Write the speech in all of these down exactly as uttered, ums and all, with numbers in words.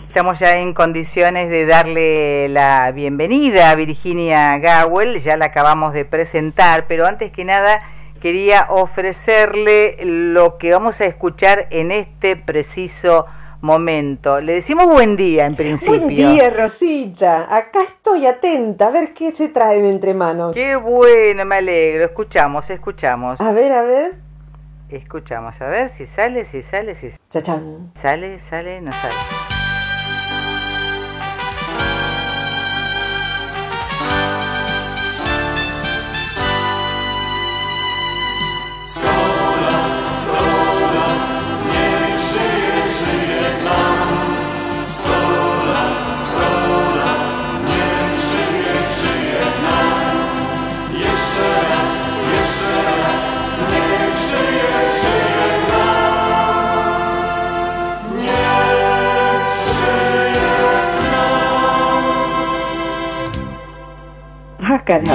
Estamos ya en condiciones de darle la bienvenida a Virginia Gawel, ya la acabamos de presentar, pero antes que nada quería ofrecerle lo que vamos a escuchar en este preciso momento. Le decimos buen día en principio. Buen día, Rosita. Acá estoy atenta a ver qué se traen entre manos. Qué bueno, me alegro. Escuchamos, escuchamos. A ver, a ver. Escuchamos, a ver si sale, si sale, si sale. Chachán. Sale, sale, no sale. Ah, caramba.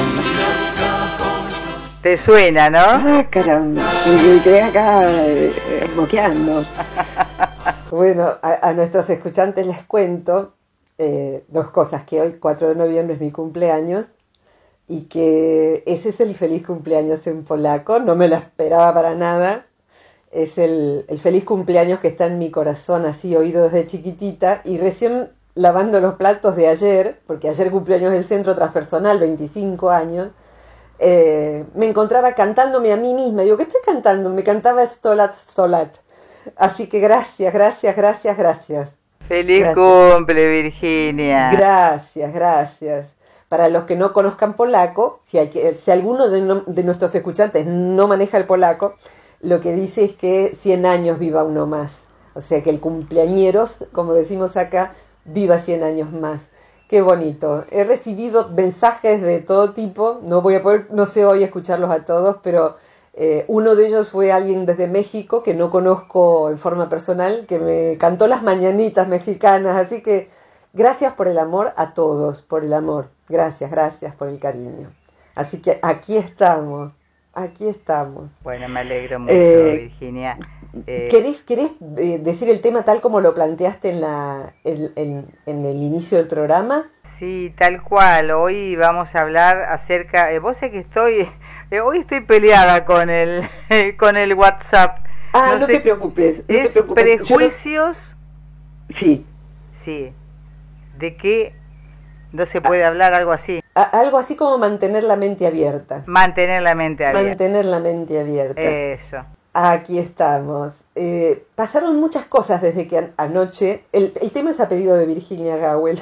Te suena, ¿no? Ah, caramba. Me quedé acá eh, moqueando. Bueno, a, a nuestros escuchantes les cuento eh, dos cosas, que hoy, cuatro de noviembre, es mi cumpleaños y que ese es el feliz cumpleaños en polaco, no me lo esperaba para nada. Es el, el feliz cumpleaños que está en mi corazón, así oído desde chiquitita, y recién lavando los platos de ayer, porque ayer cumpleaños del Centro Transpersonal, veinticinco años, eh, me encontraba cantándome a mí misma. Digo, ¿qué estoy cantando? Me cantaba Stolat, Stolat. Así que gracias, gracias, gracias, gracias. Feliz gracias. cumple, Virginia. Gracias, gracias. Para los que no conozcan polaco, si, hay que, si alguno de, no, de nuestros escuchantes no maneja el polaco, lo que dice es que cien años viva uno más. O sea que el cumpleañeros, como decimos acá, viva cien años más. Qué bonito. He recibido mensajes de todo tipo, no voy a poder, no sé hoy escucharlos a todos, pero eh, uno de ellos fue alguien desde México que no conozco en forma personal, que me cantó las mañanitas mexicanas, así que gracias por el amor a todos, por el amor. Gracias, gracias por el cariño. Así que aquí estamos, aquí estamos. Bueno, me alegro mucho, eh, Virginia. Eh, ¿Querés, querés eh, decir el tema tal como lo planteaste en, la, en, en, en el inicio del programa? Sí, tal cual. Hoy vamos a hablar acerca... Eh, vos sé que estoy... Eh, hoy estoy peleada con el, con el WhatsApp. Ah, no, no te sé, preocupes. No es te preocupes. prejuicios... No... Sí. Sí. ¿De qué no se puede ah, hablar? Algo así. A, algo así como mantener la mente abierta. Mantener la mente abierta. Mantener la mente abierta. Eso. Aquí estamos. Eh, pasaron muchas cosas desde que an anoche... El, el tema es a pedido de Virginia Gawel,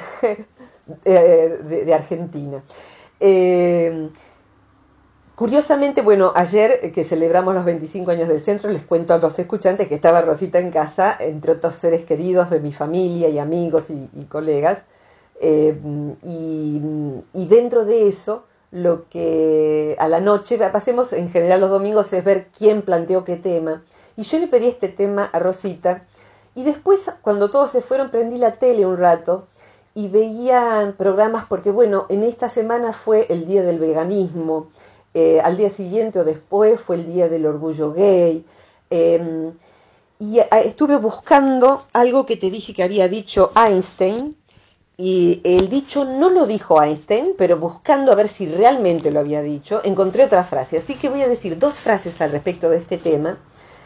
de, de, de Argentina. Eh, curiosamente, bueno, ayer que celebramos los veinticinco años del centro, les cuento a los escuchantes que estaba Rosita en casa, entre otros seres queridos de mi familia y amigos y, y colegas. Eh, y, y dentro de eso... Lo que a la noche, pasemos en general los domingos, es ver quién planteó qué tema. Y yo le pedí este tema a Rosita, y después, cuando todos se fueron, prendí la tele un rato, y veía programas, porque bueno, en esta semana fue el día del veganismo, eh, al día siguiente o después fue el día del orgullo gay, eh, y a, estuve buscando algo que te dije que había dicho Einstein. Y el dicho no lo dijo Einstein, pero buscando a ver si realmente lo había dicho, encontré otra frase. Así que voy a decir dos frases al respecto de este tema.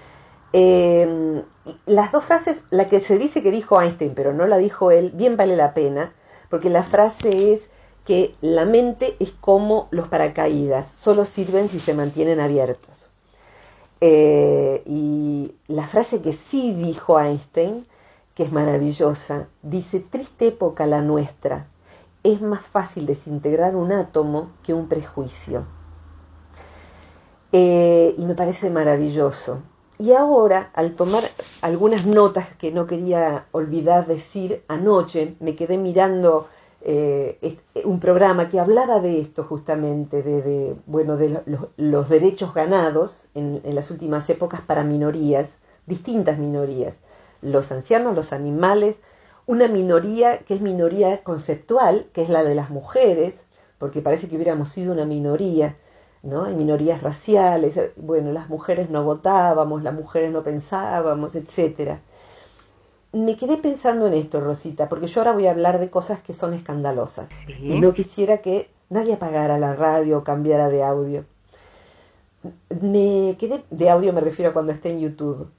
Eh, las dos frases, la que se dice que dijo Einstein, pero no la dijo él, bien vale la pena, porque la frase es que la mente es como los paracaídas, solo sirven si se mantienen abiertos. Eh, y la frase que sí dijo Einstein, que es maravillosa, dice: triste época la nuestra, es más fácil desintegrar un átomo que un prejuicio. Eh, y me parece maravilloso. Y ahora, al tomar algunas notas que no quería olvidar decir, anoche me quedé mirando eh, un programa que hablaba de esto justamente, de, de, bueno, de los, los derechos ganados en, en las últimas épocas para minorías, distintas minorías. Los ancianos, los animales, una minoría que es minoría conceptual, que es la de las mujeres, porque parece que hubiéramos sido una minoría, ¿no? Hay minorías raciales, bueno, las mujeres no votábamos, las mujeres no pensábamos, etcétera. me quedé pensando en esto, Rosita, porque yo ahora voy a hablar de cosas que son escandalosas. Sí. Y no quisiera que nadie apagara la radio o cambiara de audio. Me quedé, de audio me refiero a cuando esté en YouTube.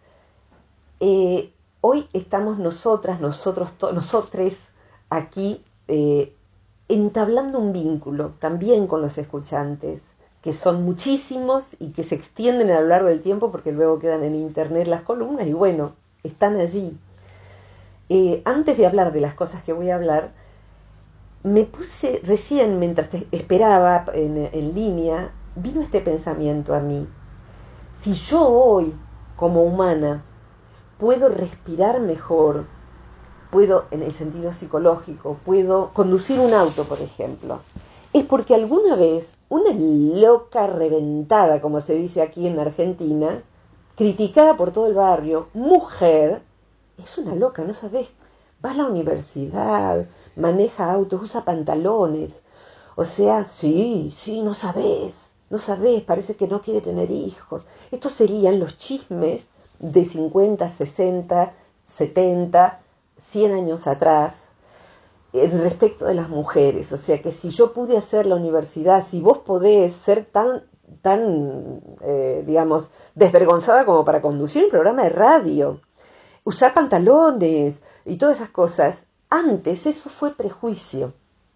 Eh, hoy estamos nosotras, nosotros, to, nosotres aquí eh, entablando un vínculo también con los escuchantes, que son muchísimos y que se extienden a lo largo del tiempo porque luego quedan en internet las columnas y bueno, están allí. Eh, antes de hablar de las cosas que voy a hablar, me puse recién, mientras te esperaba en, en línea, vino este pensamiento a mí. Si yo hoy, como humana, puedo respirar mejor, puedo, en el sentido psicológico, puedo conducir un auto, por ejemplo, es porque alguna vez una loca reventada, como se dice aquí en Argentina, criticada por todo el barrio, mujer, es una loca, no sabés, va a la universidad, maneja autos, usa pantalones, o sea, sí, sí, no sabés, no sabés, parece que no quiere tener hijos. Estos serían los chismes de cincuenta, sesenta, setenta, cien años atrás, respecto de las mujeres. O sea que si yo pude hacer la universidad, si vos podés ser tan, tan eh, digamos, desvergonzada como para conducir un programa de radio, usar pantalones y todas esas cosas, antes eso fue prejuicio.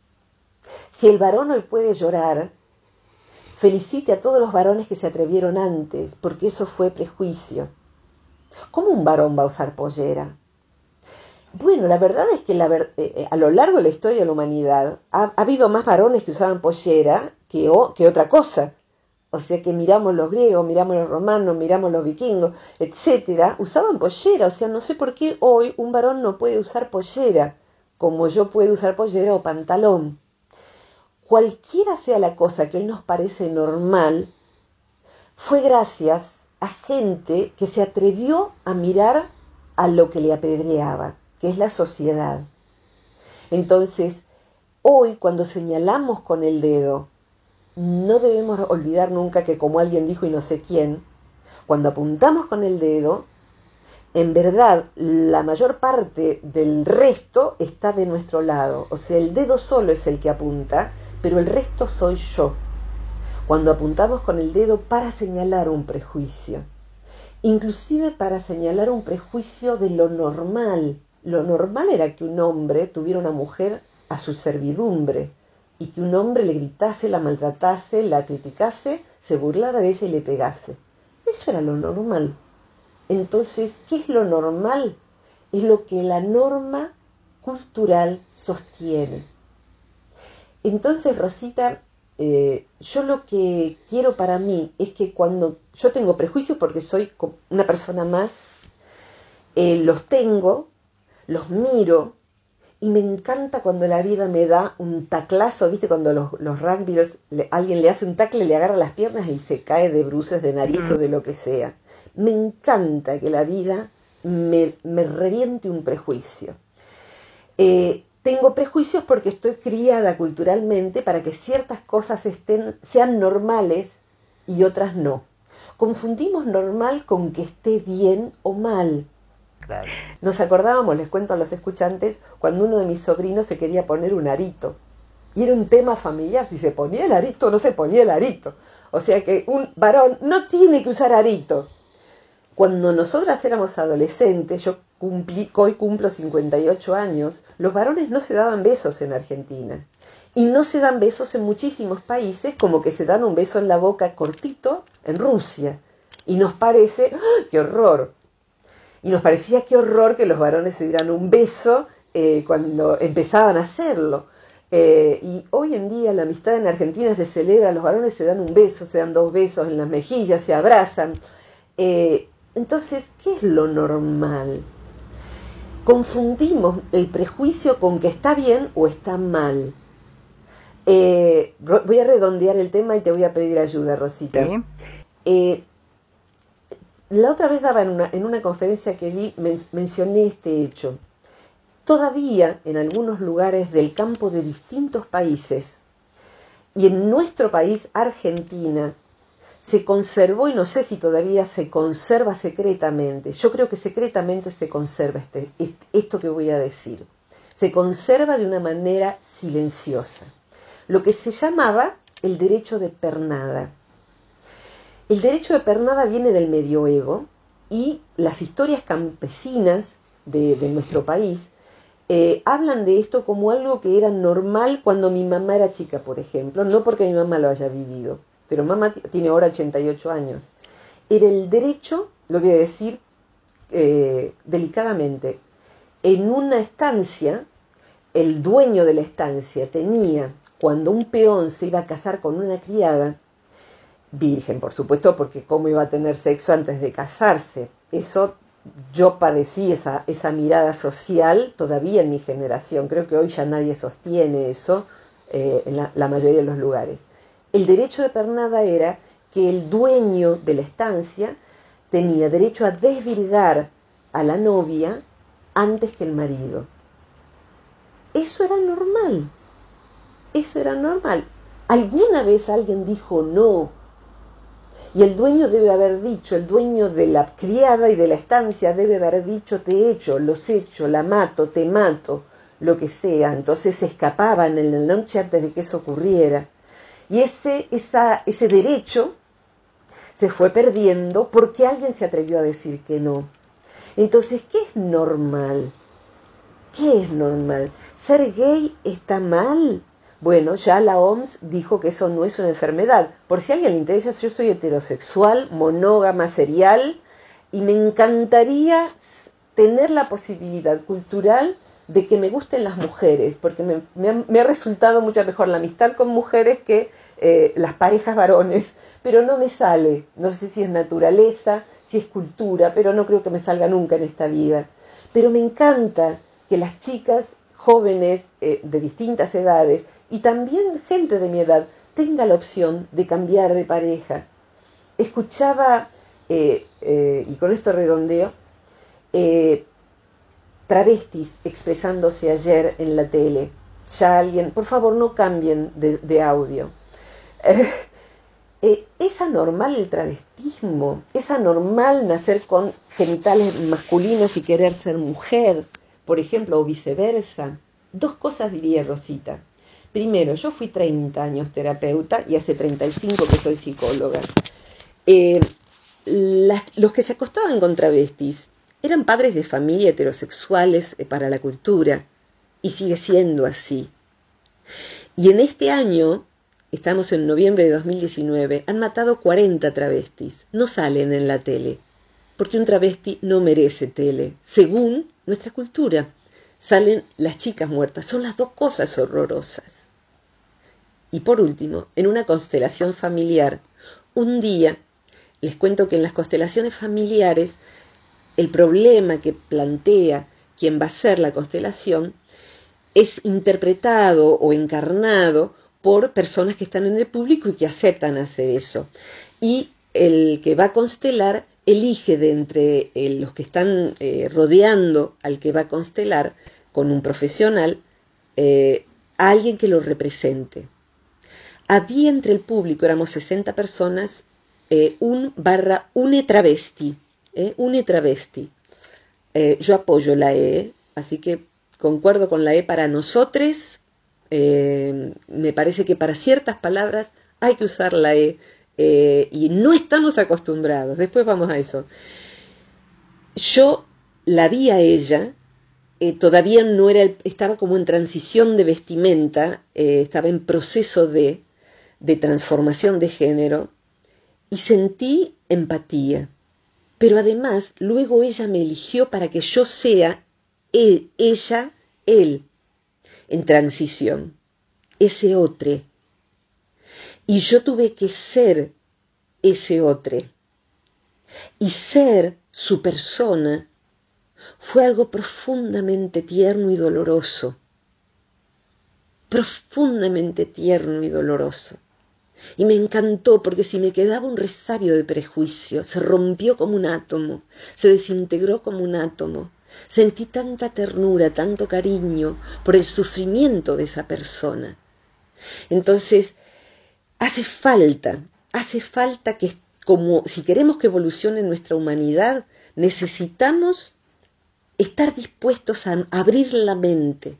Si el varón hoy puede llorar, felicite a todos los varones que se atrevieron antes, porque eso fue prejuicio. ¿Cómo un varón va a usar pollera? Bueno, la verdad es que la ver, eh, a lo largo de la historia de la humanidad ha, ha habido más varones que usaban pollera que, o, que otra cosa. O sea que miramos los griegos, miramos los romanos, miramos los vikingos, etcétera, usaban pollera. O sea, no sé por qué hoy un varón no puede usar pollera, como yo puedo usar pollera o pantalón. Cualquiera sea la cosa que hoy nos parece normal, fue gracias a gente que se atrevió a mirar a lo que le apedreaba, que es la sociedad. Entonces, hoy cuando señalamos con el dedo, no debemos olvidar nunca que, como alguien dijo y no sé quién, cuando apuntamos con el dedo, en verdad la mayor parte del resto está de nuestro lado. O sea, el dedo solo es el que apunta, pero el resto soy yo. Cuando apuntamos con el dedo para señalar un prejuicio, inclusive para señalar un prejuicio de lo normal. Lo normal era que un hombre tuviera una mujer a su servidumbre y que un hombre le gritase, la maltratase, la criticase, se burlara de ella y le pegase. Eso era lo normal. Entonces, ¿qué es lo normal? Es lo que la norma cultural sostiene. Entonces, Rosita, eh, yo lo que quiero para mí es que cuando yo tengo prejuicios, porque soy una persona más, eh, los tengo, los miro, y me encanta cuando la vida me da un taclazo, ¿viste? Cuando los, los rugbyers, le, alguien le hace un tacle, le agarra las piernas y se cae de bruces de nariz o de lo que sea. Me encanta que la vida me, me reviente un prejuicio. Eh, tengo prejuicios porque estoy criada culturalmente para que ciertas cosas estén, sean normales y otras no. Confundimos normal con que esté bien o mal. Claro. Nos acordábamos, les cuento a los escuchantes, cuando uno de mis sobrinos se quería poner un arito. Y era un tema familiar, si se ponía el arito o no se ponía el arito. O sea que un varón no tiene que usar arito. Cuando nosotras éramos adolescentes, yo cumplí, hoy cumplo cincuenta y ocho años, los varones no se daban besos en Argentina. Y no se dan besos en muchísimos países, como que se dan un beso en la boca cortito en Rusia. Y nos parece, ¡ah, qué horror! Y nos parecía qué horror que los varones se dieran un beso eh, cuando empezaban a hacerlo. Eh, y hoy en día la amistad en Argentina se celebra, los varones se dan un beso, se dan dos besos en las mejillas, se abrazan. Eh, entonces, ¿qué es lo normal? Confundimos el prejuicio con que está bien o está mal. Eh, voy a redondear el tema y te voy a pedir ayuda, Rosita. ¿Sí? Eh, La otra vez daba en una, en una conferencia que di, men, mencioné este hecho. Todavía en algunos lugares del campo de distintos países, y en nuestro país, Argentina, se conservó, y no sé si todavía se conserva secretamente, yo creo que secretamente se conserva este, este, esto que voy a decir, se conserva de una manera silenciosa, lo que se llamaba el derecho de pernada. El derecho de pernada viene del medioevo y las historias campesinas de, de nuestro país eh, hablan de esto como algo que era normal cuando mi mamá era chica, por ejemplo, no porque mi mamá lo haya vivido, pero mamá tiene ahora ochenta y ocho años. Era el derecho, lo voy a decir eh, delicadamente, en una estancia, el dueño de la estancia tenía, cuando un peón se iba a casar con una criada, virgen, por supuesto, porque cómo iba a tener sexo antes de casarse, eso yo padecí esa, esa mirada social todavía en mi generación, creo que hoy ya nadie sostiene eso eh, en la, la mayoría de los lugares. El derecho de pernada era que el dueño de la estancia tenía derecho a desvirgar a la novia antes que el marido. Eso era normal, eso era normal. ¿Alguna vez alguien dijo no? Y el dueño debe haber dicho, el dueño de la criada y de la estancia debe haber dicho, te echo, los echo, la mato, te mato, lo que sea. Entonces se escapaban en la noche antes de que eso ocurriera. Y ese, esa, ese derecho se fue perdiendo porque alguien se atrevió a decir que no. Entonces, ¿qué es normal? ¿Qué es normal? ¿Ser gay está mal? Bueno, ya la O M S dijo que eso no es una enfermedad. Por si a alguien le interesa, yo soy heterosexual, monógama, serial, y me encantaría tener la posibilidad cultural de que me gusten las mujeres, porque me, me, ha, me ha resultado mucho mejor la amistad con mujeres que eh, las parejas varones, pero no me sale. No sé si es naturaleza, si es cultura, pero no creo que me salga nunca en esta vida. Pero me encanta que las chicas jóvenes eh, de distintas edades y también gente de mi edad tenga la opción de cambiar de pareja. Escuchaba, eh, eh, y con esto redondeo, eh, travestis expresándose ayer en la tele. Ya alguien, por favor no cambien de, de audio. Eh, eh, ¿Es anormal el travestismo? ¿Es anormal nacer con genitales masculinos y querer ser mujer, por ejemplo, o viceversa? Dos cosas diría Rosita. Primero, yo fui treinta años terapeuta y hace treinta y cinco que soy psicóloga. Eh, las, los que se acostaban con travestis eran padres de familia heterosexuales eh, para la cultura, y sigue siendo así. Y en este año, estamos en noviembre de dos mil diecinueve, han matado cuarenta travestis. No salen en la tele, porque un travesti no merece tele, según nuestra cultura. Salen las chicas muertas, son las dos cosas horrorosas. Y por último, en una constelación familiar, un día, les cuento que en las constelaciones familiares, el problema que plantea quien va a hacer la constelación es interpretado o encarnado por personas que están en el público y que aceptan hacer eso. Y el que va a constelar elige de entre eh, los que están eh, rodeando al que va a constelar con un profesional eh, a alguien que lo represente. Había entre el público, éramos sesenta personas, eh, un barra une travesti, eh, une travesti. Eh, yo apoyo la E, así que concuerdo con la E para nosotros. Eh, me parece que para ciertas palabras hay que usar la E eh, y no estamos acostumbrados. Después vamos a eso. Yo la vi a ella, eh, todavía no era, estaba como en transición de vestimenta, eh, estaba en proceso de, de transformación de género y sentí empatía. Pero además, luego ella me eligió para que yo sea él, ella, él, en transición, ese otro. Y yo tuve que ser ese otro. Y ser su persona fue algo profundamente tierno y doloroso. Profundamente tierno y doloroso. Y me encantó porque si me quedaba un resabio de prejuicio, se rompió como un átomo, se desintegró como un átomo. Sentí tanta ternura, tanto cariño por el sufrimiento de esa persona. Entonces, hace falta, hace falta que, como si queremos que evolucione nuestra humanidad, necesitamos estar dispuestos a abrir la mente,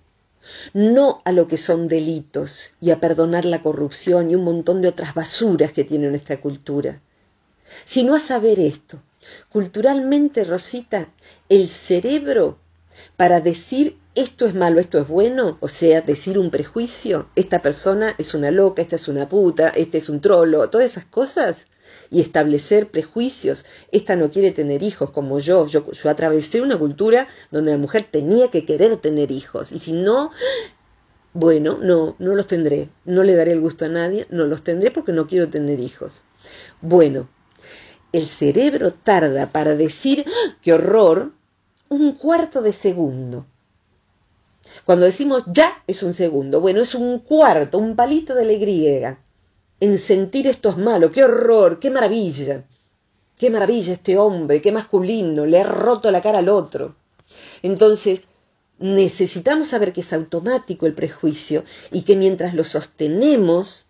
no a lo que son delitos y a perdonar la corrupción y un montón de otras basuras que tiene nuestra cultura, sino a saber esto. Culturalmente, Rosita, el cerebro, para decir esto es malo, esto es bueno, o sea, decir un prejuicio, esta persona es una loca, esta es una puta, este es un trolo, todas esas cosas, y establecer prejuicios, esta no quiere tener hijos como yo, yo, yo atravesé una cultura donde la mujer tenía que querer tener hijos, y si no, bueno, no, no los tendré, no le daré el gusto a nadie, no los tendré porque no quiero tener hijos. Bueno, el cerebro tarda para decir, ¡ah, qué horror!, un cuarto de segundo. Cuando decimos ya es un segundo, bueno, es un cuarto, un palito de la Y, en sentir esto es malo, qué horror, qué maravilla, qué maravilla este hombre, qué masculino, le ha roto la cara al otro. Entonces, necesitamos saber que es automático el prejuicio y que mientras lo sostenemos,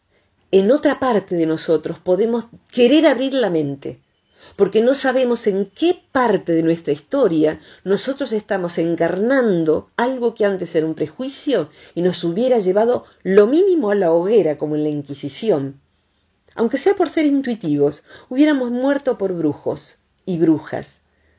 en otra parte de nosotros podemos querer abrir la mente, porque no sabemos en qué parte de nuestra historia nosotros estamos encarnando algo que antes era un prejuicio y nos hubiera llevado lo mínimo a la hoguera, como en la Inquisición. Aunque sea por ser intuitivos, hubiéramos muerto por brujos y brujas.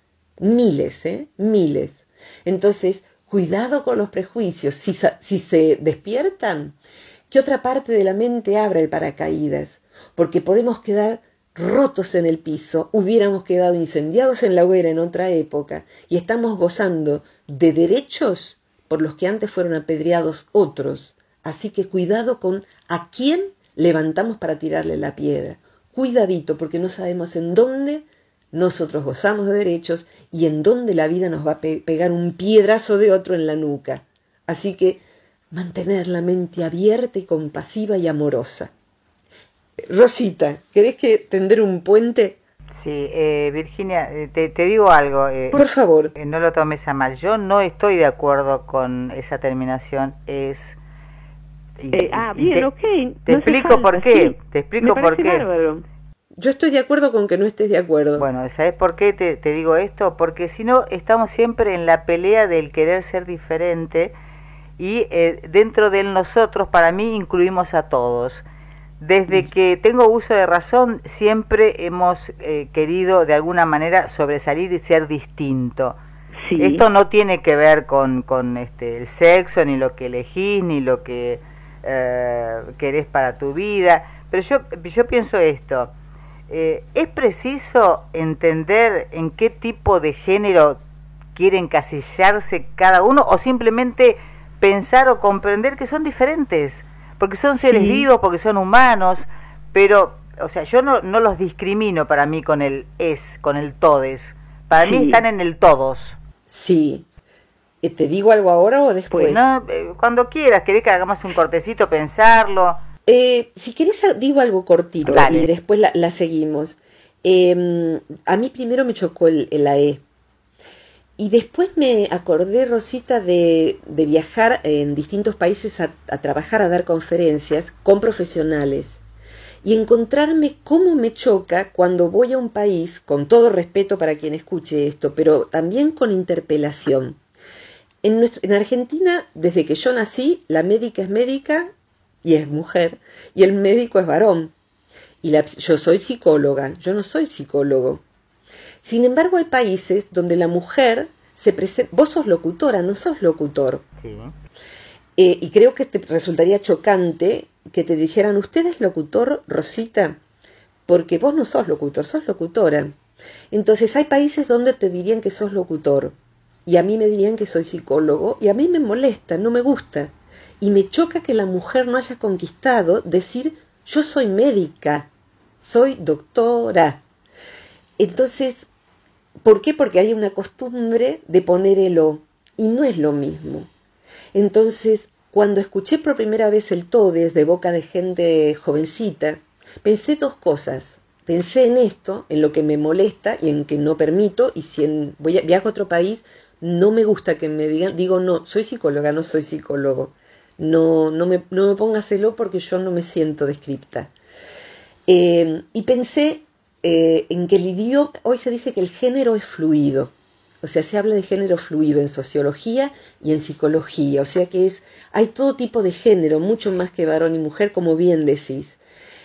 Miles, ¿eh? Miles. Entonces, cuidado con los prejuicios. Si, si se despiertan, que otra parte de la mente abra el paracaídas, porque podemos quedar rotos en el piso, hubiéramos quedado incendiados en la hoguera en otra época y estamos gozando de derechos por los que antes fueron apedreados otros. Así que cuidado con a quién levantamos para tirarle la piedra. Cuidadito, porque no sabemos en dónde nosotros gozamos de derechos y en dónde la vida nos va a pe- pegar un piedrazo de otro en la nuca. Así que mantener la mente abierta y compasiva y amorosa. Rosita, ¿querés que tender un puente? Sí, eh, Virginia, eh, te, te digo algo. Eh, Por favor. Eh, no lo tomes a mal. Yo no estoy de acuerdo con esa terminación. Es. Y, eh, ah, y bien, te, ok. Te no explico falta, por qué. Sí. Te explico Me por qué. Bárbaro. Yo estoy de acuerdo con que no estés de acuerdo. Bueno, ¿sabes por qué te, te digo esto? Porque si no, estamos siempre en la pelea del querer ser diferente y eh, dentro de nosotros, para mí, incluimos a todos. Desde que tengo uso de razón, siempre hemos eh, querido de alguna manera sobresalir y ser distinto. Sí. Esto no tiene que ver con, con este, el sexo, ni lo que elegís, ni lo que eh, querés para tu vida. Pero yo, yo pienso esto, eh, ¿es preciso entender en qué tipo de género quiere encasillarse cada uno o simplemente pensar o comprender que son diferentes? Porque son seres sí. vivos, porque son humanos, pero, o sea, yo no, no los discrimino para mí con el es, con el todes. Para sí. mí están en el todos. Sí. ¿Te digo algo ahora o después? Pues no, eh, cuando quieras. ¿Querés que hagamos un cortecito, pensarlo? Eh, si querés, digo algo cortito. Dale. Y después la, la seguimos. Eh, a mí primero me chocó el, el la E. Y después me acordé, Rosita, de, de viajar en distintos países a, a trabajar, a dar conferencias con profesionales y encontrarme cómo me choca cuando voy a un país, con todo respeto para quien escuche esto, pero también con interpelación. En, nuestro, en Argentina, desde que yo nací, la médica es médica y es mujer, y el médico es varón. Y la, yo soy psicóloga, yo no soy psicólogo. Sin embargo, hay países donde la mujer se presenta... Vos sos locutora, no sos locutor. Sí. Eh, y creo que te resultaría chocante que te dijeran, ¿usted es locutor, Rosita? Porque vos no sos locutor, sos locutora. Entonces hay países donde te dirían que sos locutor. Y a mí me dirían que soy psicólogo. Y a mí me molesta, no me gusta. Y me choca que la mujer no haya conquistado decir, yo soy médica, soy doctora. Entonces... ¿Por qué? Porque hay una costumbre de poner el o, y no es lo mismo. Entonces, cuando escuché por primera vez el todes de boca de gente jovencita, pensé dos cosas. Pensé en esto, en lo que me molesta y en que no permito, y si en, voy a, viajo a otro país, no me gusta que me digan, digo, no, soy psicóloga, no soy psicólogo. No, no me, no me pongas el o porque yo no me siento descripta. Eh, y pensé eh, en que el idioma, hoy se dice que el género es fluido, o sea, se habla de género fluido en sociología y en psicología, o sea que es, hay todo tipo de género, mucho más que varón y mujer, como bien decís.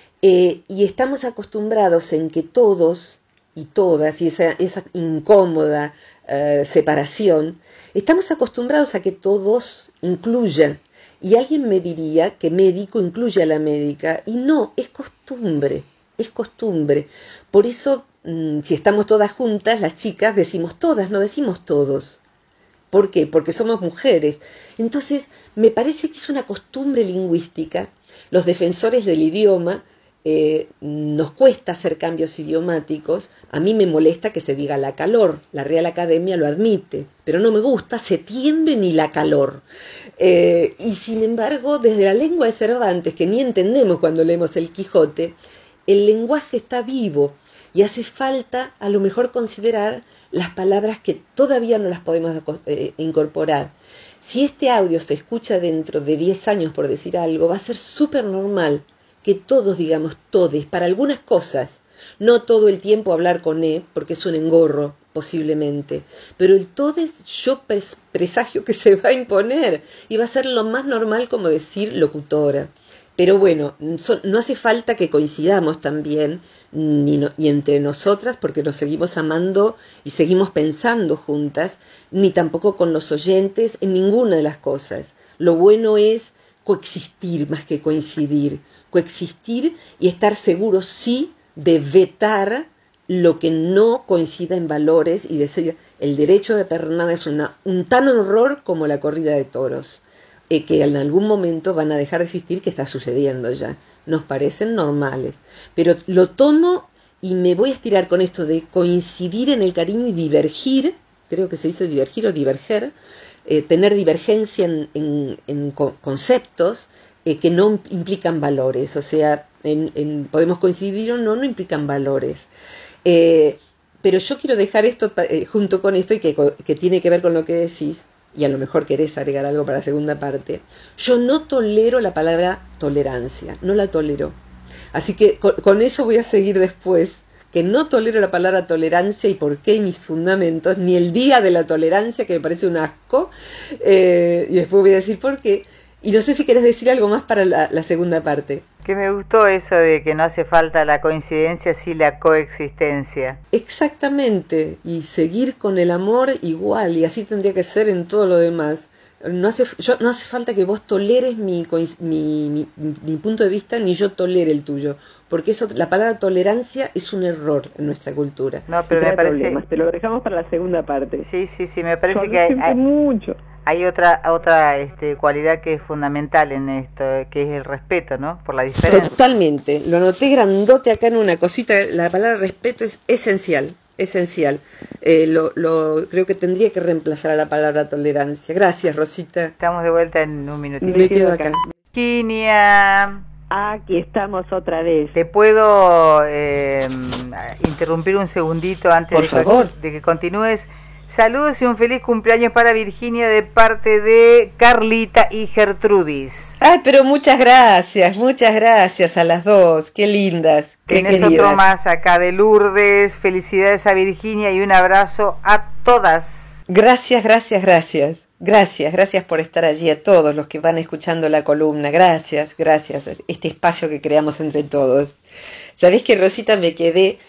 Eh, y estamos acostumbrados en que todos y todas, y esa, esa incómoda eh, separación, estamos acostumbrados a que todos incluyan. Y alguien me diría que médico incluye a la médica, y no, es costumbre, es costumbre. Por eso, mmm, si estamos todas juntas, las chicas decimos todas, no decimos todos. ¿Por qué? Porque somos mujeres. Entonces, me parece que es una costumbre lingüística. Los defensores del idioma eh, nos cuesta hacer cambios idiomáticos. A mí me molesta que se diga la calor. La Real Academia lo admite, pero no me gusta septiembre ni la calor. Eh, y sin embargo, desde la lengua de Cervantes, que ni entendemos cuando leemos el Quijote, el lenguaje está vivo y hace falta a lo mejor considerar las palabras que todavía no las podemos eh, incorporar. Si este audio se escucha dentro de diez años, por decir algo, va a ser súper normal que todos digamos todes para algunas cosas. No todo el tiempo hablar con E, porque es un engorro, posiblemente. Pero el todes yo presagio que se va a imponer y va a ser lo más normal como decir locutora. Pero bueno, no hace falta que coincidamos también, ni, no, ni entre nosotras, porque nos seguimos amando y seguimos pensando juntas, ni tampoco con los oyentes en ninguna de las cosas. Lo bueno es coexistir más que coincidir, coexistir y estar seguros, sí, de vetar lo que no coincida en valores y decir, el derecho de pernada es una, un tan horror como la corrida de toros. Eh, que en algún momento van a dejar de existir, que está sucediendo ya. Nos parecen normales. Pero lo tomo y me voy a estirar con esto de coincidir en el cariño y divergir, creo que se dice divergir o diverger, eh, tener divergencia en, en, en conceptos eh, que no implican valores. O sea, en, en, podemos coincidir o no, no implican valores. Eh, pero yo quiero dejar esto eh, junto con esto y que, que tiene que ver con lo que decís, y a lo mejor querés agregar algo para la segunda parte. Yo no tolero la palabra tolerancia, no la tolero. Así que con, con eso voy a seguir después, que no tolero la palabra tolerancia y por qué y mis fundamentos, ni el día de la tolerancia, que me parece un asco, eh, y después voy a decir por qué. Y no sé si querés decir algo más para la, la segunda parte. Que me gustó eso de que no hace falta la coincidencia, sí la coexistencia. Exactamente, y seguir con el amor igual, y así tendría que ser en todo lo demás. No hace, yo, no hace falta que vos toleres mi, mi, mi, mi punto de vista, ni yo tolere el tuyo, porque eso, la palabra tolerancia es un error en nuestra cultura. No, pero me parece... problemas. Te lo dejamos para la segunda parte. Sí, sí, sí, me parece yo que hay, hay, mucho. hay otra otra este, cualidad que es fundamental en esto, que es el respeto, ¿no? Por la diferencia. Totalmente, lo anoté grandote acá en una cosita, la palabra respeto es esencial. Esencial. Eh, lo, lo, creo que tendría que reemplazar a la palabra tolerancia. Gracias, Rosita. Estamos de vuelta en un minutito. Me quedo acá. Virginia. Aquí estamos otra vez. ¿Te puedo eh, interrumpir un segundito antes Por de, favor. de que continúes? Saludos y un feliz cumpleaños para Virginia de parte de Carlita y Gertrudis. Ay, pero muchas gracias, muchas gracias a las dos, qué lindas. Tienes otro más acá de Lourdes, felicidades a Virginia y un abrazo a todas. Gracias, gracias, gracias. Gracias, gracias por estar allí a todos los que van escuchando la columna. Gracias, gracias. Este espacio que creamos entre todos. ¿Sabés que, Rosita, me quedé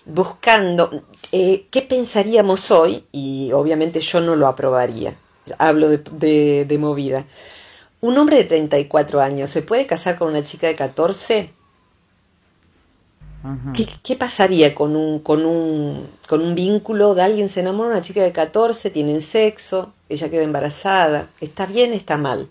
buscando eh, qué pensaríamos hoy? Y obviamente yo no lo aprobaría. Hablo de, de, de movida. ¿Un hombre de treinta y cuatro años se puede casar con una chica de catorce? Uh-huh. ¿Qué, ¿Qué pasaría con un, con, un, con un vínculo de alguien se enamora de una chica de catorce, tienen sexo, ella queda embarazada? ¿Está bien, está mal?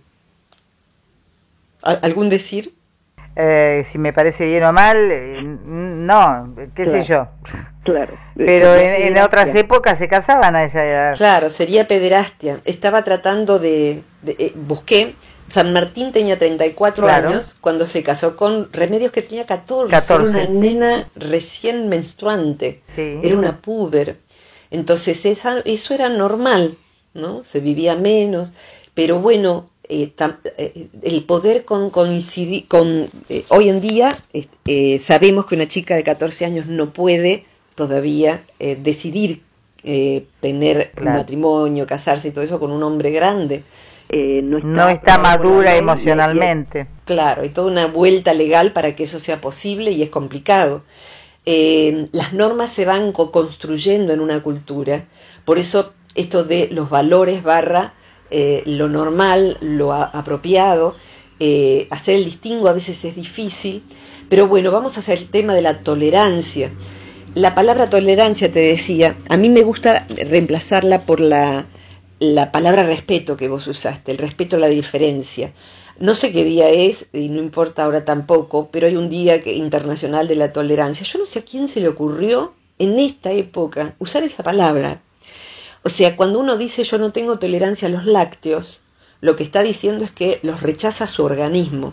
¿Algún decir? Eh, si me parece bien o mal, eh, no, qué claro, sé yo. Claro. Pero en, en otras épocas se casaban a esa edad. Claro, sería pederastia. Estaba tratando de... de eh, busqué... San Martín tenía treinta y cuatro claro. años cuando se casó con Remedios, que tenía catorce. catorce. Era una nena recién menstruante. Sí. Era una puber. Entonces esa, eso era normal, ¿no? Se vivía menos. Pero bueno, eh, tam, eh, el poder con, coincidir, con, eh, hoy en día eh, sabemos que una chica de catorce años no puede todavía eh, decidir eh, tener claro. un matrimonio, casarse y todo eso con un hombre grande. Eh, no está, no está madura emocionalmente. Y, claro, hay toda una vuelta legal para que eso sea posible y es complicado. Eh, las normas se van co construyendo en una cultura, por eso esto de los valores barra eh, lo normal, lo a, apropiado, eh, hacer el distingo a veces es difícil, pero bueno, vamos a hacer el tema de la tolerancia. La palabra tolerancia, te decía, a mí me gusta reemplazarla por la, la palabra respeto que vos usaste, el respeto a la diferencia. No sé qué día es, y no importa ahora tampoco, pero hay un día que, internacional de la tolerancia. Yo no sé a quién se le ocurrió en esta época usar esa palabra. O sea, cuando uno dice yo no tengo tolerancia a los lácteos, lo que está diciendo es que los rechaza su organismo.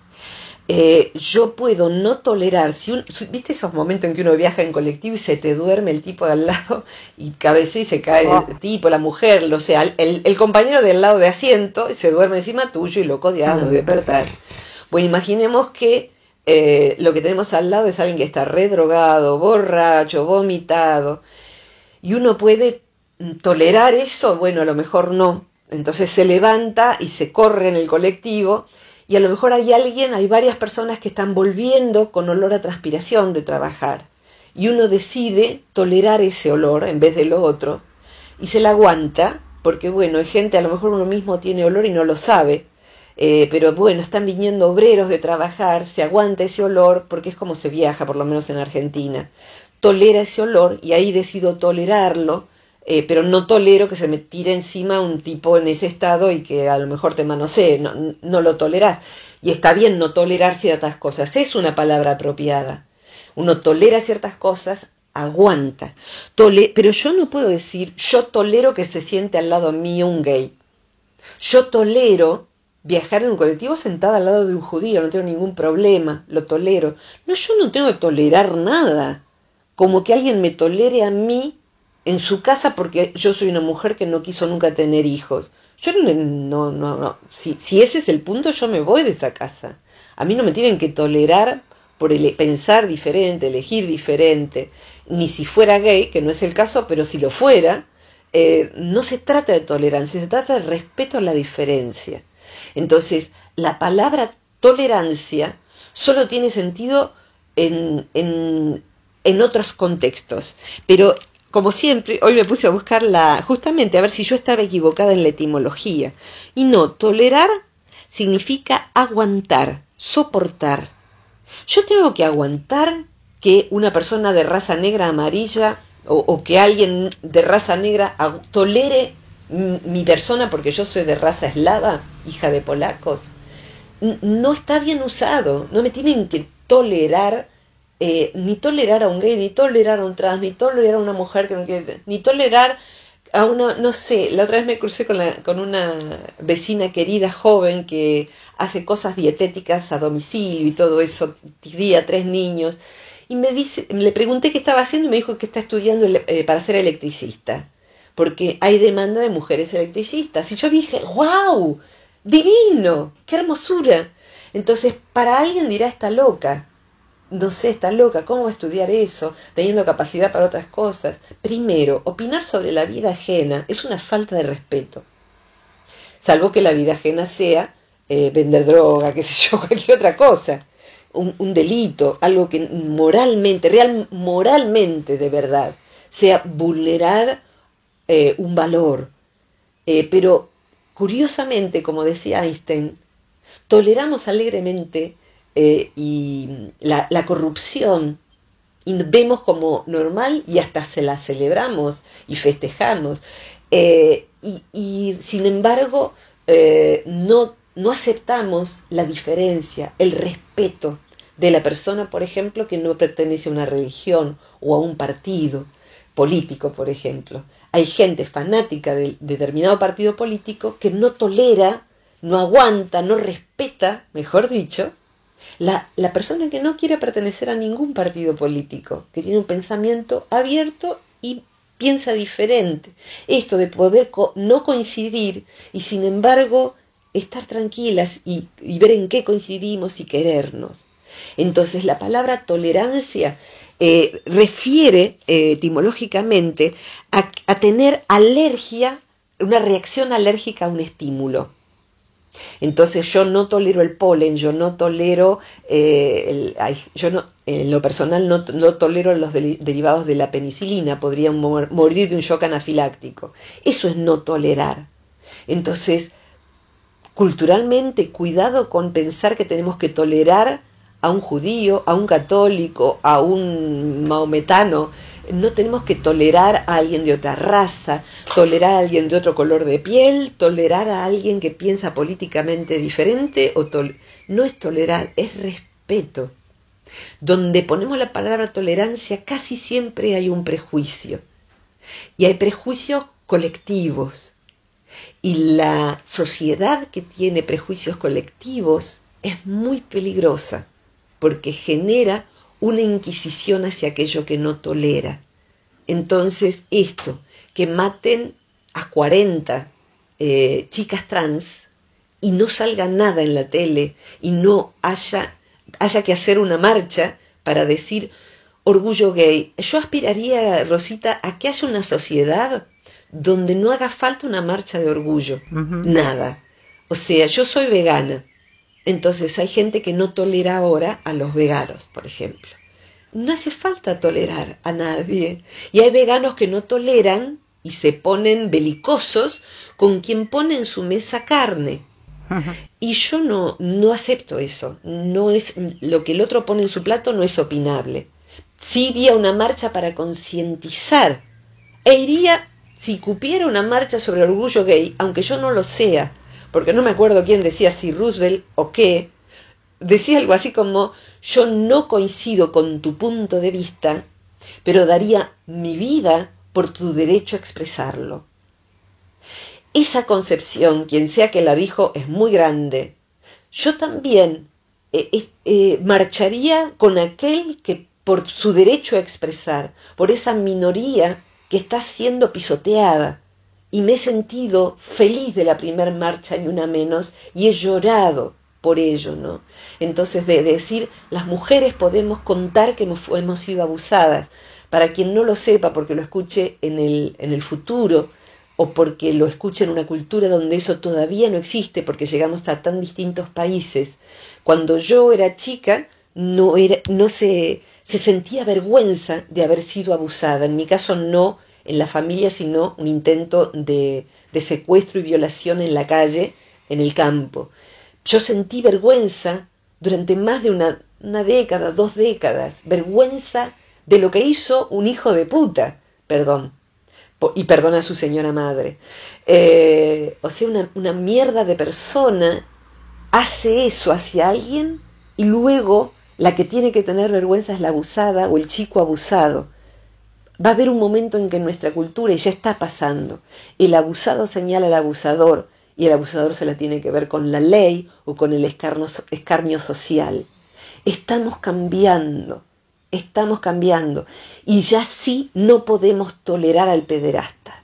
Eh, yo puedo no tolerar, si un, ¿viste esos momentos en que uno viaja en colectivo y se te duerme el tipo de al lado y cabecea y se cae oh. el tipo, la mujer, o sea, el, el compañero del lado de asiento se duerme encima tuyo y lo odias de despertar? Bueno, imaginemos que eh, lo que tenemos al lado es alguien que está redrogado, borracho, vomitado, y uno puede tolerar eso. Bueno, a lo mejor no. Entonces se levanta y se corre en el colectivo. Y a lo mejor hay alguien, hay varias personas que están volviendo con olor a transpiración de trabajar. Y uno decide tolerar ese olor en vez de lo otro. Y se la aguanta, porque bueno, hay gente, a lo mejor uno mismo tiene olor y no lo sabe. Eh, pero bueno, están viniendo obreros de trabajar, se aguanta ese olor, porque es como se viaja, por lo menos en Argentina. Tolera ese olor y ahí decido tolerarlo. Eh, pero no tolero que se me tire encima un tipo en ese estado y que a lo mejor te manosee, no, no lo tolerás. Y está bien no tolerar ciertas cosas, es una palabra apropiada. Uno tolera ciertas cosas, aguanta. Tole pero yo no puedo decir, yo tolero que se siente al lado mío un gay. Yo tolero viajar en un colectivo sentada al lado de un judío, no tengo ningún problema, lo tolero. No, yo no tengo que tolerar nada. Como que alguien me tolere a mí en su casa porque yo soy una mujer que no quiso nunca tener hijos. Yo no, no, no, no. Si, si ese es el punto, yo me voy de esa casa. A mí no me tienen que tolerar por el pensar diferente, elegir diferente. Ni si fuera gay, que no es el caso, pero si lo fuera, eh, no se trata de tolerancia, se trata de respeto a la diferencia. Entonces, la palabra tolerancia solo tiene sentido en, en, en otros contextos, pero como siempre, hoy me puse a buscarla justamente a ver si yo estaba equivocada en la etimología. Y no, tolerar significa aguantar, soportar. Yo tengo que aguantar que una persona de raza negra, amarilla, o, o que alguien de raza negra tolere mi, mi persona porque yo soy de raza eslava, hija de polacos. No está bien usado, no me tienen que tolerar. Eh, ni tolerar a un gay, ni tolerar a un trans, ni tolerar a una mujer que no quiere, ni tolerar a una, no sé, la otra vez me crucé con, la, con una vecina querida joven que hace cosas dietéticas a domicilio y todo eso, cría tres niños, y me dice, le pregunté qué estaba haciendo y me dijo que está estudiando eh, para ser electricista, porque hay demanda de mujeres electricistas, y yo dije, wow, divino, qué hermosura. Entonces, para alguien dirá, está loca. No sé, está loca, ¿cómo va a estudiar eso? Teniendo capacidad para otras cosas. Primero, opinar sobre la vida ajena es una falta de respeto. Salvo que la vida ajena sea eh, vender droga, qué sé yo, cualquier otra cosa. Un, un delito, algo que moralmente, real, moralmente de verdad, sea vulnerar eh, un valor. Eh, pero, curiosamente, como decía Einstein, toleramos alegremente Eh, y la, la corrupción y vemos como normal y hasta se la celebramos y festejamos eh, y, y sin embargo eh, no, no aceptamos la diferencia, el respeto de la persona, por ejemplo, que no pertenece a una religión o a un partido político, por ejemplo. Hay gente fanática de, de determinado partido político que no tolera, no aguanta, no respeta, mejor dicho, La, la persona que no quiere pertenecer a ningún partido político, que tiene un pensamiento abierto y piensa diferente. Esto de poder co no coincidir y sin embargo estar tranquilas y, y ver en qué coincidimos y querernos. Entonces la palabra tolerancia eh, refiere eh, etimológicamente a, a tener alergia, una reacción alérgica a un estímulo. Entonces yo no tolero el polen, yo no tolero, eh, el, ay, yo no, en lo personal no, no tolero los de, derivados de la penicilina, podrían mor, morir de un shock anafiláctico. Eso es no tolerar. Entonces, culturalmente, cuidado con pensar que tenemos que tolerar a un judío, a un católico, a un maometano. No tenemos que tolerar a alguien de otra raza, tolerar a alguien de otro color de piel, tolerar a alguien que piensa políticamente diferente. O tol- no es tolerar, es respeto. Donde ponemos la palabra tolerancia casi siempre hay un prejuicio. Y hay prejuicios colectivos. Y la sociedad que tiene prejuicios colectivos es muy peligrosa, porque genera una inquisición hacia aquello que no tolera. Entonces, esto, que maten a cuarenta eh, chicas trans y no salga nada en la tele y no haya, haya que hacer una marcha para decir orgullo gay. Yo aspiraría, Rosita, a que haya una sociedad donde no haga falta una marcha de orgullo, uh-huh. Nada. O sea, yo soy vegana, entonces hay gente que no tolera ahora a los veganos, por ejemplo. No hace falta tolerar a nadie. Y hay veganos que no toleran y se ponen belicosos con quien pone en su mesa carne. Uh-huh. Y yo no, no acepto eso. No es, lo que el otro pone en su plato no es opinable. Sí iría a una marcha para concientizar, e iría, si cupiera una marcha sobre el orgullo gay, aunque yo no lo sea, porque no me acuerdo quién decía, si Roosevelt o qué, decía algo así como, yo no coincido con tu punto de vista, pero daría mi vida por tu derecho a expresarlo. Esa concepción, quien sea que la dijo, es muy grande. Yo también eh, eh, marcharía con aquel que por su derecho a expresar, por esa minoría que está siendo pisoteada, y me he sentido feliz de la primer marcha, ni una menos, y he llorado por ello, ¿no? Entonces, de decir, las mujeres podemos contar que hemos, hemos sido abusadas. Para quien no lo sepa, porque lo escuche en el, en el futuro, o porque lo escuche en una cultura donde eso todavía no existe, porque llegamos a tan distintos países. Cuando yo era chica, no, era, no se, se sentía vergüenza de haber sido abusada. En mi caso no en la familia, sino un intento de, de secuestro y violación en la calle, en el campo. Yo sentí vergüenza durante más de una, una década, dos décadas, vergüenza de lo que hizo un hijo de puta, perdón, y perdona a su señora madre. Eh, o sea, una, una mierda de persona hace eso hacia alguien y luego la que tiene que tener vergüenza es la abusada o el chico abusado. Va a haber un momento en que en nuestra cultura, y ya está pasando, el abusado señala al abusador y el abusador se la tiene que ver con la ley o con el escarnio, escarnio social. Estamos cambiando, estamos cambiando y ya sí no podemos tolerar al pederasta.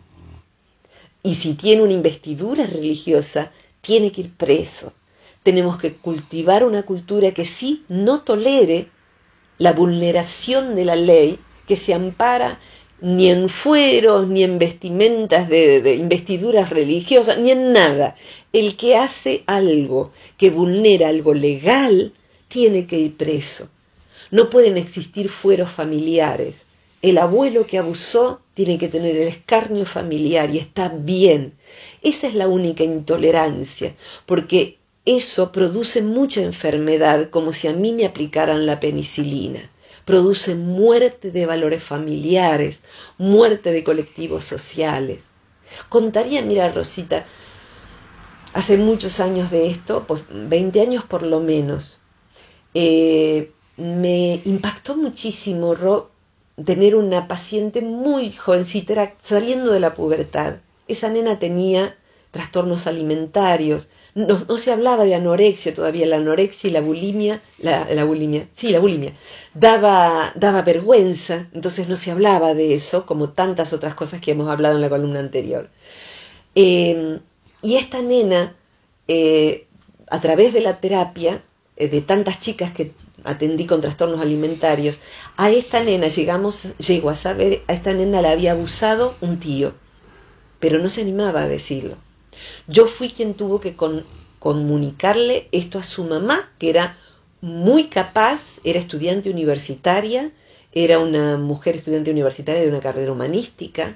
Y si tiene una investidura religiosa, tiene que ir preso. Tenemos que cultivar una cultura que sí no tolere la vulneración de la ley, que se ampara ni en fueros, ni en vestimentas de, de investiduras religiosas, ni en nada. El que hace algo que vulnera algo legal, tiene que ir preso. No pueden existir fueros familiares. El abuelo que abusó tiene que tener el escarnio familiar y está bien. Esa es la única intolerancia, porque eso produce mucha enfermedad, como si a mí me aplicaran la penicilina. Produce muerte de valores familiares, muerte de colectivos sociales. Contaría, mira, Rosita, hace muchos años de esto, pues veinte años por lo menos, eh, me impactó muchísimo, Ro, tener una paciente muy jovencita, era saliendo de la pubertad. Esa nena tenía trastornos alimentarios, no, no se hablaba de anorexia todavía, la anorexia y la bulimia, la, la bulimia, sí, la bulimia, daba, daba vergüenza, entonces no se hablaba de eso, como tantas otras cosas que hemos hablado en la columna anterior. Eh, y esta nena eh, a través de la terapia, eh, de tantas chicas que atendí con trastornos alimentarios, a esta nena llegamos, llego a saber, a esta nena la había abusado un tío, pero no se animaba a decirlo. Yo fui quien tuvo que con, comunicarle esto a su mamá, que era muy capaz, era estudiante universitaria, era una mujer estudiante universitaria de una carrera humanística,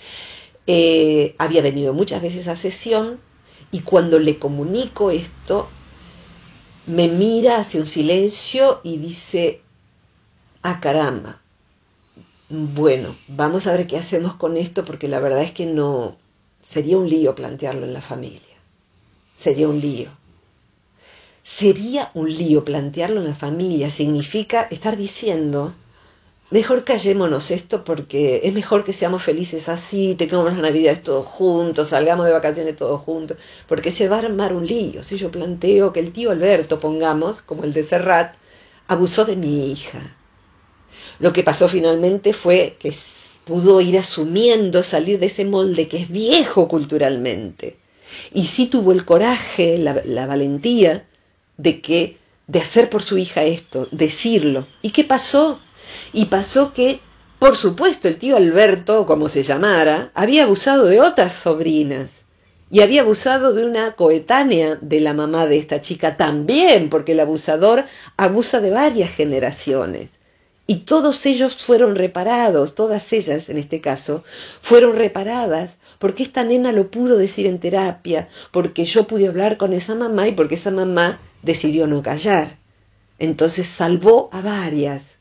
eh, había venido muchas veces a sesión, y cuando le comunico esto, me mira hacia un silencio y dice, ah, caramba, bueno, vamos a ver qué hacemos con esto, porque la verdad es que no, sería un lío plantearlo en la familia, sería un lío. Sería un lío plantearlo en la familia, significa estar diciendo, mejor callémonos esto porque es mejor que seamos felices así, tengamos las navidades todos juntos, salgamos de vacaciones todos juntos, porque se va a armar un lío. Si yo planteo que el tío Alberto, pongamos, como el de Serrat, abusó de mi hija. Lo que pasó finalmente fue que pudo ir asumiendo, salir de ese molde que es viejo culturalmente. Y sí tuvo el coraje, la, la valentía de que, de hacer por su hija esto, decirlo. ¿Y qué pasó? Y pasó que, por supuesto, el tío Alberto, como se llamara, había abusado de otras sobrinas y había abusado de una coetánea de la mamá de esta chica también, porque el abusador abusa de varias generaciones. Y todos ellos fueron reparados, todas ellas en este caso, fueron reparadas porque esta nena lo pudo decir en terapia, porque yo pude hablar con esa mamá y porque esa mamá decidió no callar. Entonces salvó a varias.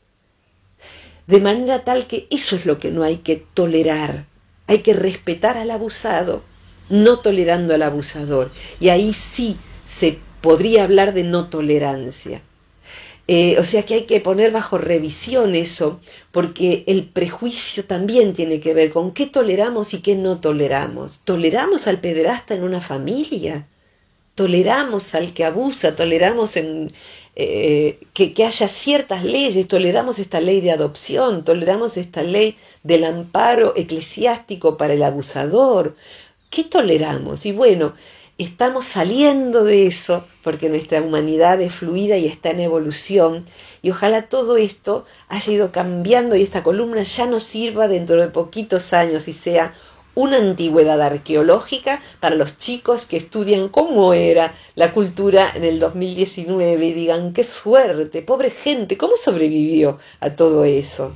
De manera tal que eso es lo que no hay que tolerar. Hay que respetar al abusado, no tolerando al abusador. Y ahí sí se podría hablar de no tolerancia. Eh, o sea que hay que poner bajo revisión eso, porque el prejuicio también tiene que ver con qué toleramos y qué no toleramos. ¿Toleramos al pederasta en una familia? ¿Toleramos al que abusa? ¿Toleramos en, eh, que, que haya ciertas leyes? ¿Toleramos esta ley de adopción? ¿Toleramos esta ley del amparo eclesiástico para el abusador? ¿Qué toleramos? Y bueno, estamos saliendo de eso porque nuestra humanidad es fluida y está en evolución, y ojalá todo esto haya ido cambiando y esta columna ya nos sirva dentro de poquitos años y sea una antigüedad arqueológica para los chicos que estudian cómo era la cultura en el dos mil diecinueve y digan, qué suerte, pobre gente, ¿cómo sobrevivió a todo eso?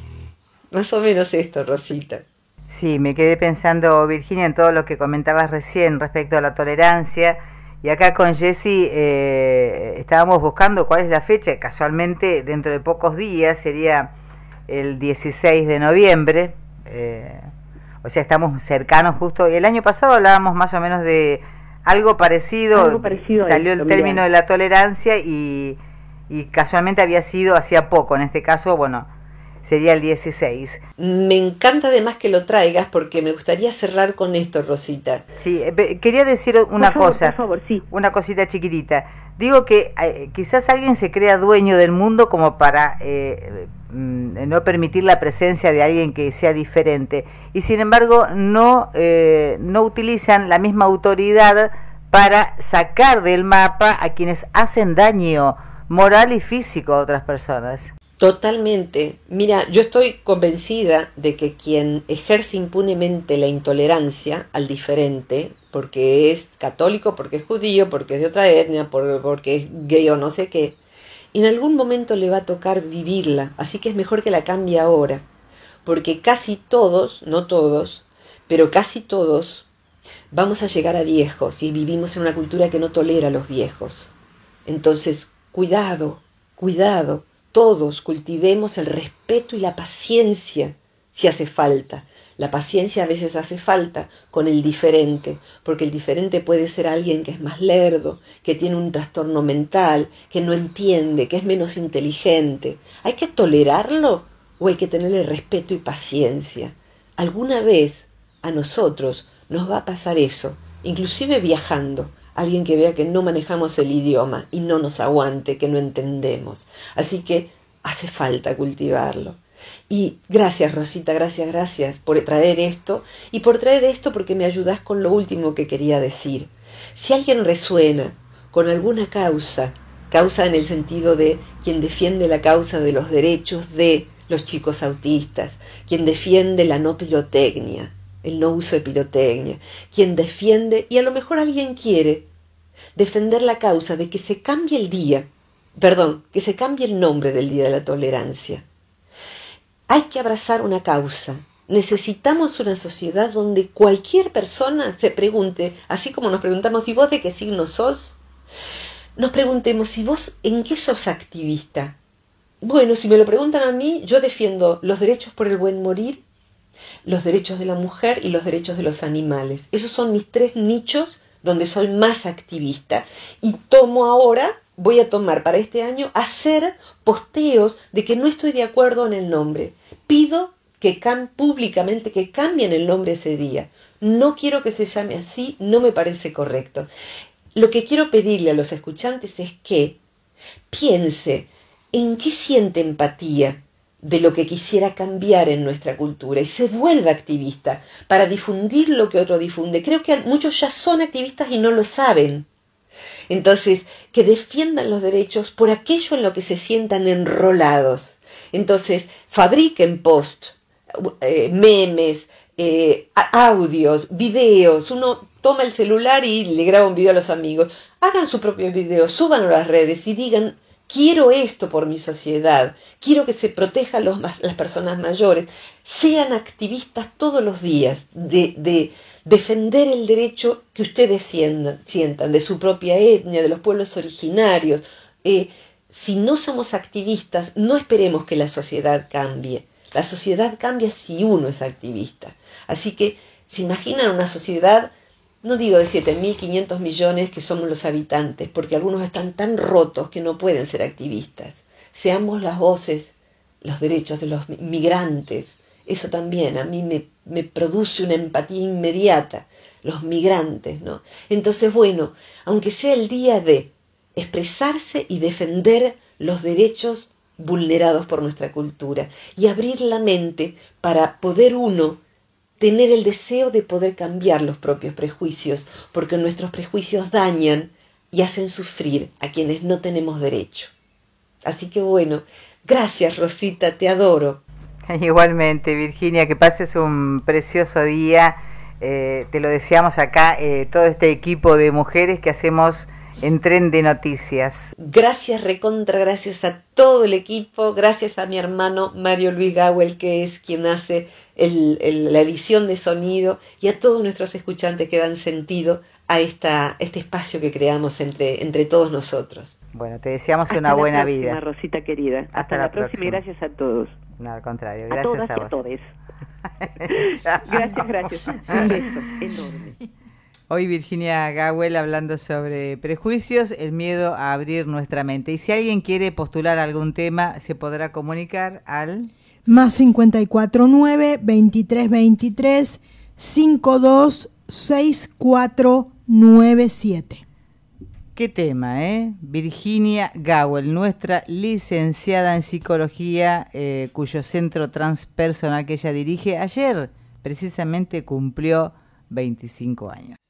Más o menos esto, Rosita. Sí, me quedé pensando, Virginia, en todo lo que comentabas recién respecto a la tolerancia. Y acá con Jessy eh, estábamos buscando cuál es la fecha. Casualmente, dentro de pocos días, sería el dieciséis de noviembre. Eh, o sea, estamos cercanos justo. El año pasado hablábamos más o menos de algo parecido. Algo parecido salió esto, el término mirá. de la tolerancia y, y casualmente había sido hacía poco. En este caso, bueno, sería el dieciséis. Me encanta además que lo traigas porque me gustaría cerrar con esto, Rosita. Sí, eh, quería decir una por favor, cosa, por favor, sí. una cosita chiquitita. Digo que eh, quizás alguien se crea dueño del mundo como para eh, mm, no permitir la presencia de alguien que sea diferente. Y sin embargo no, eh, no utilizan la misma autoridad para sacar del mapa a quienes hacen daño moral y físico a otras personas. Totalmente. Mira, yo estoy convencida de que quien ejerce impunemente la intolerancia al diferente, porque es católico, porque es judío, porque es de otra etnia, por, porque es gay o no sé qué, en algún momento le va a tocar vivirla, así que es mejor que la cambie ahora, porque casi todos, no todos, pero casi todos, vamos a llegar a viejos y vivimos en una cultura que no tolera a los viejos. Entonces, cuidado, cuidado. Todos cultivemos el respeto y la paciencia si hace falta. La paciencia a veces hace falta con el diferente, porque el diferente puede ser alguien que es más lerdo, que tiene un trastorno mental, que no entiende, que es menos inteligente. ¿Hay que tolerarlo o hay que tenerle respeto y paciencia? Alguna vez a nosotros nos va a pasar eso, inclusive viajando. Alguien que vea que no manejamos el idioma y no nos aguante, que no entendemos. Así que hace falta cultivarlo. Y gracias, Rosita, gracias, gracias por traer esto, y por traer esto porque me ayudás con lo último que quería decir. Si alguien resuena con alguna causa, causa en el sentido de quien defiende la causa de los derechos de los chicos autistas, quien defiende la no pirotecnia, el no uso de pirotecnia, quien defiende, y a lo mejor alguien quiere defender la causa de que se cambie el día, perdón, que se cambie el nombre del Día de la Tolerancia. Hay que abrazar una causa. Necesitamos una sociedad donde cualquier persona se pregunte, así como nos preguntamos, ¿y vos de qué signo sos? Nos preguntemos, ¿y vos en qué sos activista? Bueno, si me lo preguntan a mí, yo defiendo los derechos por el buen morir, los derechos de la mujer y los derechos de los animales. Esos son mis tres nichos donde soy más activista. Y tomo ahora, voy a tomar para este año, hacer posteos de que no estoy de acuerdo en el nombre. Pido que can, públicamente que cambien el nombre ese día. No quiero que se llame así, no me parece correcto. Lo que quiero pedirle a los escuchantes es que piense en qué siente empatía de lo que quisiera cambiar en nuestra cultura y se vuelva activista para difundir lo que otro difunde. Creo que muchos ya son activistas y no lo saben. Entonces, que defiendan los derechos por aquello en lo que se sientan enrolados. Entonces, fabriquen post, eh, memes, eh, audios, videos. Uno toma el celular y le graba un video a los amigos. Hagan su propio video, súbanlo a las redes y digan: quiero esto por mi sociedad, quiero que se protejan los, las personas mayores. Sean activistas todos los días de, de defender el derecho que ustedes sientan, sientan, de su propia etnia, de los pueblos originarios. Eh, si no somos activistas, no esperemos que la sociedad cambie. La sociedad cambia si uno es activista. Así que, ¿se imaginan una sociedad? No digo de siete mil quinientos millones que somos los habitantes, porque algunos están tan rotos que no pueden ser activistas. Seamos las voces, los derechos de los migrantes. Eso también a mí me, me produce una empatía inmediata. Los migrantes, ¿no? Entonces, bueno, aunque sea el día de expresarse y defender los derechos vulnerados por nuestra cultura y abrir la mente para poder uno tener el deseo de poder cambiar los propios prejuicios, porque nuestros prejuicios dañan y hacen sufrir a quienes no tenemos derecho. Así que bueno, gracias Rosita, te adoro. Igualmente, Virginia, que pases un precioso día. Eh, te lo deseamos acá, eh, todo este equipo de mujeres que hacemos en Tren de Noticias. Gracias, recontra, gracias a todo el equipo, gracias a mi hermano Mario Luis Gawel, que es quien hace el, el, la edición de sonido, y a todos nuestros escuchantes que dan sentido a esta, este espacio que creamos entre, entre todos nosotros. Bueno, te deseamos una buena próxima, vida. Rosita querida. Hasta, Hasta la, la próxima, próxima y gracias a todos. No, al contrario, a gracias todas a vos. Y a todes. Gracias, gracias. Un beso enorme. Hoy Virginia Gawel hablando sobre prejuicios, el miedo a abrir nuestra mente. Y si alguien quiere postular algún tema, se podrá comunicar al... Más cincuenta y cuatro nueve, veintitrés veintitrés, cincuenta y dos sesenta y cuatro noventa y siete. Qué tema, ¿eh? Virginia Gawel, nuestra licenciada en psicología, eh, cuyo centro transpersonal que ella dirige, ayer precisamente cumplió veinticinco años.